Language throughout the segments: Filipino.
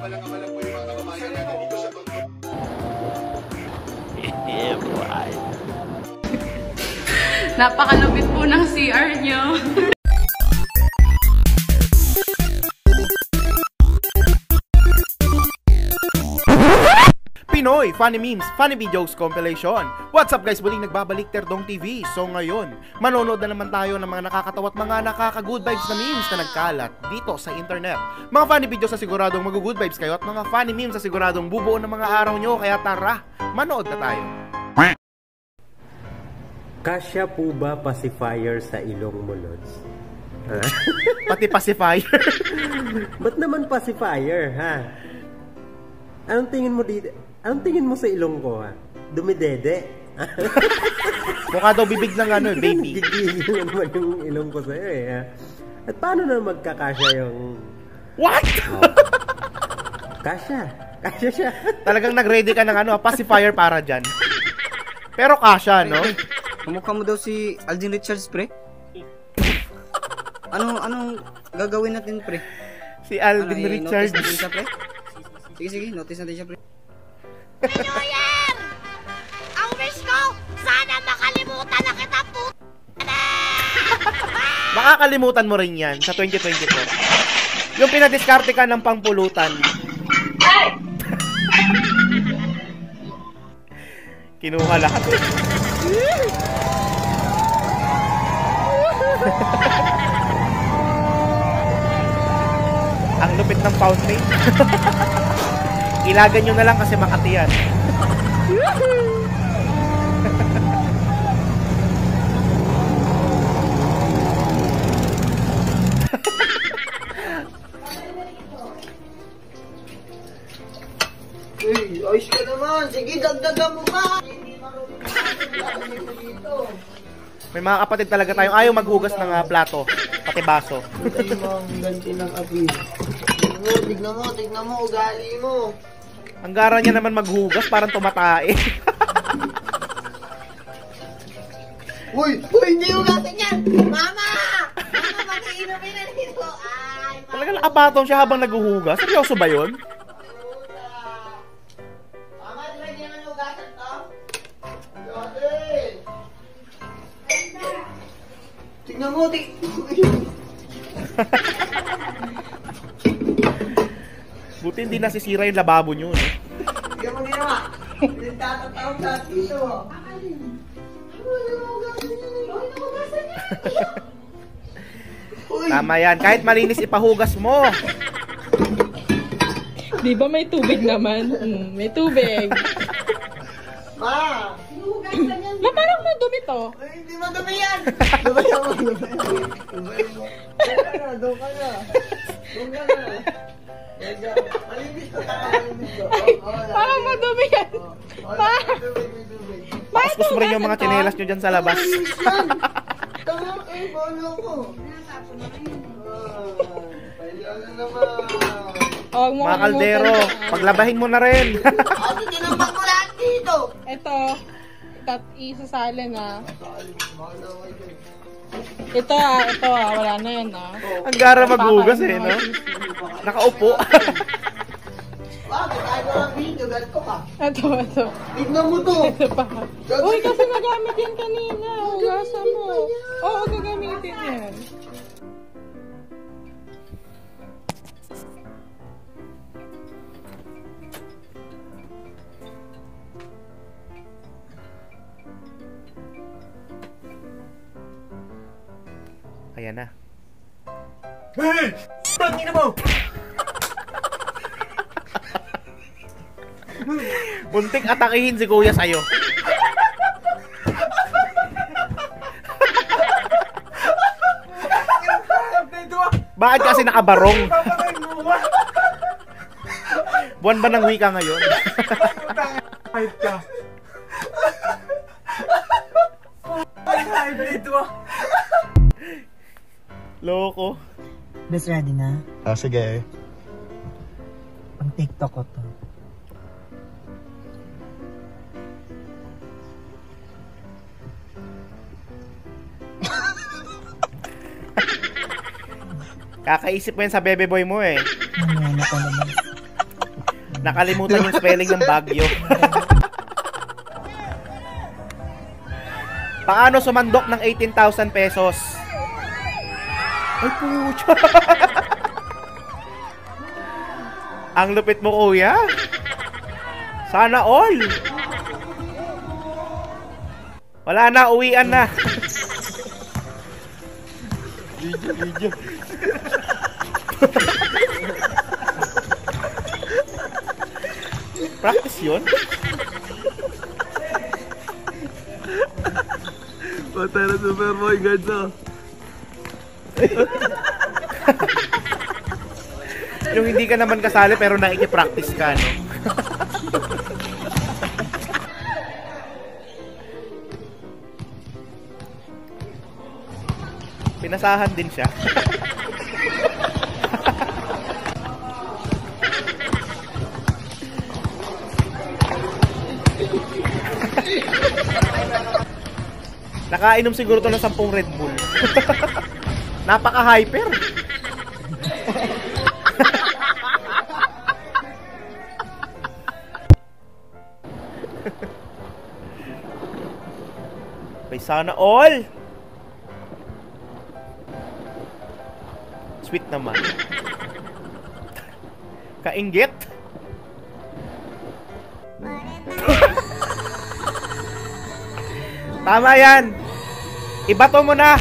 Mabalang-abalang po yung mga kababayan natin dito sa Tondo. Napakalupit po ng CR nyo. Pinoy Funny Memes, Funny Videos Compilation. What's up guys? Muling nagbabalik Terdong TV. So ngayon, manonood na naman tayo ng mga nakakatawa at mga nakaka-good vibes na memes na nagkalat dito sa internet. Mga funny videos sa siguradong mag-good vibes kayo at mga funny memes sa siguradong bubuo ng mga araw nyo. Kaya tara, manood na tayo. Kasya po ba pacifier sa ilong mo, Lods? Pati pacifier. Ba't naman pacifier, ha? Anong tingin mo dito? Anong tingin mo sa ilong ko, ha? Dumidede? Mukha daw bibig ng ano, baby. Gigigil naman yung ilong ko sa'yo, eh, ha? At paano na magkakasya yung... What? Oh. Kasya. Kasya siya. Talagang nag-ready ka ng ano, pacifier para dyan. Pero kasya, no? Kamukha mo daw si Alden Richards, pre. Anong gagawin natin, pre? Si Alden Richards. Notice natin siya, pre? Sige, notice natin siya, pre. New Year! Ang wish ko, sana makalimutan na kita, puta na! Makakalimutan mo rin yan sa 2024. Yung pinadiskarte ka ng pangpulutan. Kinuha lahat. Ang lupit ng fountain. Ilagan nyo na lang kasi Makati yan. Uy, ayos ka naman. Sige, dagdagan mo pa. May mga kapatid talaga tayong ayaw maghugas ng plato, pati baso. Ay, mga ganti ng api. Tignan mo, ugali mo. Ang gara niya naman maghugas, parang tumatae. Uy, hindi hugasin yan! Mama! Mama, mag-iinumin na dito. Ay, mama. Talagang nakapatong siya habang naghuhugas. Seryoso ba yun? Mama, di ba hindi naman hugasan to? Tignan mo, Buti hindi nasisira yung lababo nyo, no? Tignan mo din naman. Nagtatatawag sa dito. Tama yan. Kahit malinis, ipahugas mo. Di ba may tubig naman? May tubig. Ma! Ma, parang madumi to. Ay, hindi madumi yan! Doon ka na. Malinis ko Parang madumi yan. Tapos gusto mo rin yung mga tsinelas nyo dyan sa labas. Tama, bolo ko. Kailangan naman. Mga kaldero, paglabahin mo na rin. Ate, tinambak mo lahat dito. Ito. Isasalin ah. Ito wala na yun ah. Ang gara maghugas eh, no? Nakaupo. Bakit? Ayaw ko lang video, ganito ka. Ito. Tignan mo to. Ito pa. Uy, kasi nagamit yan kanina. Hugasan mo. Oo, gagamitin yan. Ayan na. Hey! Tangina mo! Muntik atakihin si kuya sa'yo. Bakit kasi nakabarong? Buwan ba ng wika ngayon? Kahit ka. Loko. Best ready na? Ah, sige. Pang TikTok ko to. Kakaisip mo yan sa bebe boy mo eh. Mamaya na ko naman. Nakalimutan yung spelling ng Baguio. Paano sumandok ng 18,000 pesos? Ay, pucha. Ang lupit mo, kuya. Sana all. Wala na, uwian na. Video. Practice yun? Pata na Superboy, ganito. Yung hindi ka naman kasali pero naiki-practice ka, no? Pinasahan din siya. Nakainom siguro to ng 10 Red Bull. Napaka-hyper. May sana all. Sweet naman. Kainggit. Tama yan. Ibato mo na.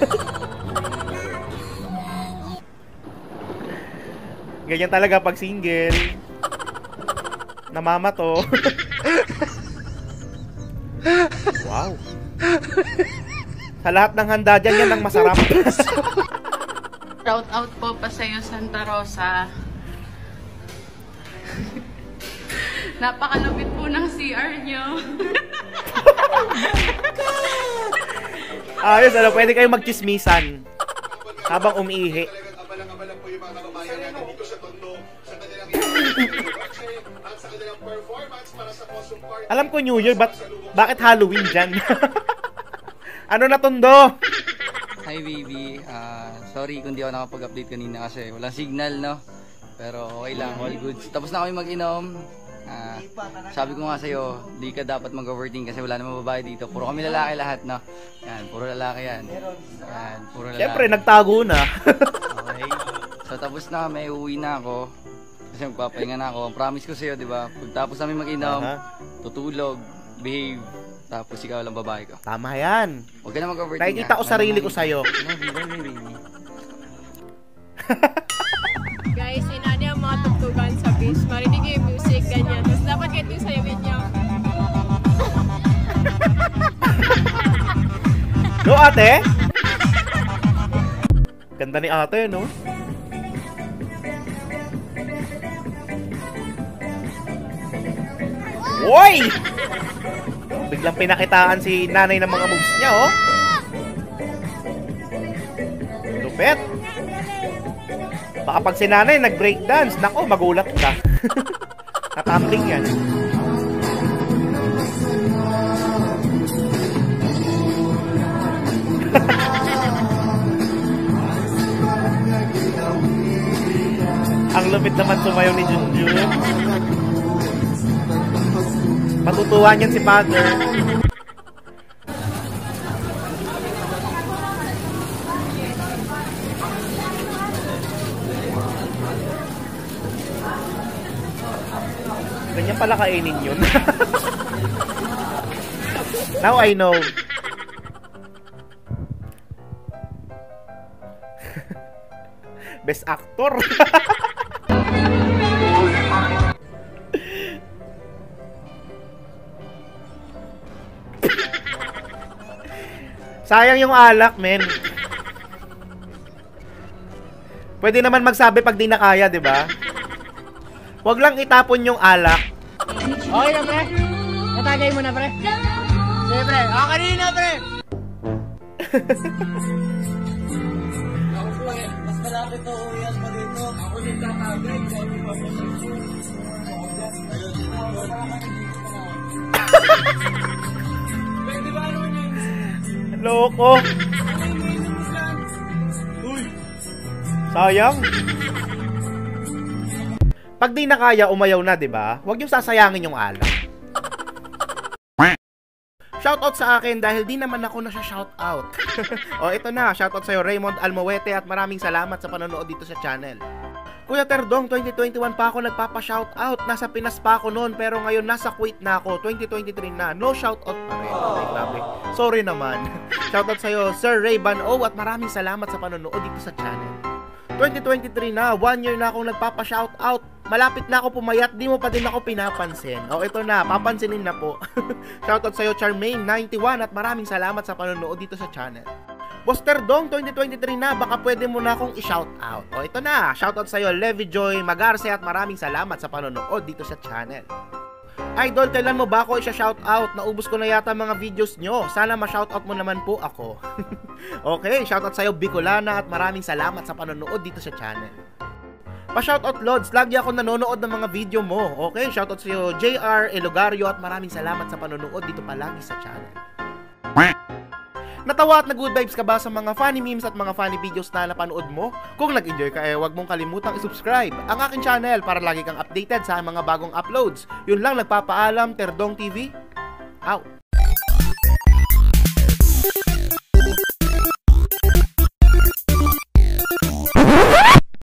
Ganyan talaga pag single. Namamato. Wow. Sa lahat ng handa dyan, yan ang masarap. Shout out po pa sa'yo, Santa Rosa. Napakalupit po ng CR nyo. Ayos, pwede kayong magchismisan habang umiihi. Abalang-abalang po yung mga kababayan natin dito sa Tondo sa kanilang at sa kanilang performance para sa Costume Party. Alam ko New Year, bakit Halloween dyan? Ano na, Tondo? Hi baby, sorry kung di ako nakapag-update kanina kasi walang signal, no? Pero okay lang, all good. Tapos na kami mag-inom. Sabi ko nga sa'yo, di ka dapat mag-overthink kasi wala namang babae dito. Puro kami lalaki lahat, no? Yan, puro lalaki yan. Yan, puro lalaki. Siyempre, nagtago na. Okay. So tapos na kami, uwi na ako. Kasi magpapahinga na ako. Promise ko sa'yo, di ba? Pagtapos namin mag-inom, tutulog, behave. Tapos ikaw lang babae ko. Tama yan. Huwag ka na mag-overthink. Nakikita ko sarili ko sa'yo. Guys, inani ang mga tugtugan sa beach. Marinig yung music, ganyan. Tapos dapat kahit yung sayawin niya. No, ate? Ganda ni ate, no? Woy! Biglang pinakitaan si nanay ng mga moves niya, oh. Lupet. Baka pag si nanay nag-breakdance, nako, magulat ka. Natambling yan. Ang lupit naman sumayaw ni Junjun. Matutuwa niyan si Father. Ganyan pala kainin yun. Now I know. Best actor. Sayang yung alak, men. Pwede naman magsabi pag di na kaya, di ba? Huwag lang itapon yung alak. Okay na, pre. Natagay mo na, pre. Sige, pre. Ako kanina, pre. Ako po eh. Mas malapit na uwian mo dito. Ako din tatagay. Pwede ba naman yun? Loko. Uy. Sayang. Pag di na kaya, umayaw na, di ba? Huwag yung sasayangin yung alak. Shoutout sa akin dahil di naman ako na siya shoutout. O ito na, shoutout sa'yo Raymond Almoete at maraming salamat sa panonood dito sa channel. Kuya Terdong, 2021 pa ako nagpapa-shoutout. Nasa Pinas pa ako noon pero ngayon nasa Kuwait na ako. 2023 na, no shoutout pa rin. Okay, grabe. Sorry naman. Shoutout sa'yo Sir Ray Bano at maraming salamat sa panonood dito sa channel. 2023 na, 1 year na akong nagpapa-shoutout. Malapit na ako pumayat, di mo pa din ako pinapansin. O ito na, papansinin na po. Shoutout sa'yo Charmaine91 at maraming salamat sa panonood dito sa channel. Boss Terdong, 2023 na, baka pwede mo na akong i-shoutout. O ito na, shoutout sa'yo Levi Joy Magarce at maraming salamat sa panonood dito sa channel. Idol, kailan mo ba ako i-shoutout? Naubos ko na yata mga videos nyo. Sana ma-shoutout mo naman po ako. Okay, shoutout sa'yo Bicolana at maraming salamat sa panonood dito sa channel. Pa-shoutout Lods, lagi ako nanonood ng mga video mo. Okay, shoutout sa'yo JR Elogario at maraming salamat sa panonood dito palagi sa channel. Natawa at nag-good vibes ka ba sa mga funny memes at mga funny videos na napanood mo? Kung nag-enjoy ka huwag mong kalimutang i-subscribe ang aking channel para lagi kang updated sa mga bagong uploads. Yun lang, nagpapaalam, Terdong TV. Out!